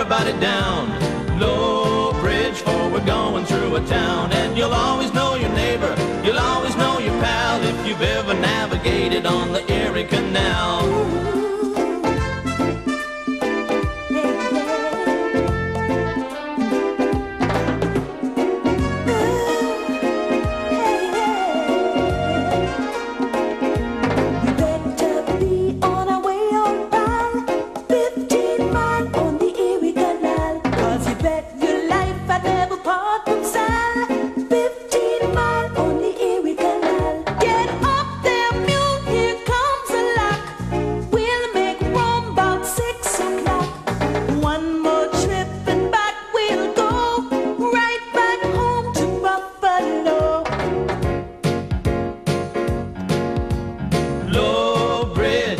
everybody down. Low bridge, for we're going through a town. And you'll always know your neighbor, you'll always know your pal, if you've ever navigated on the Erie Canal.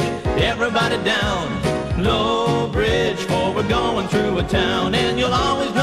Everybody down, low bridge, for we're going through a town. And you'll always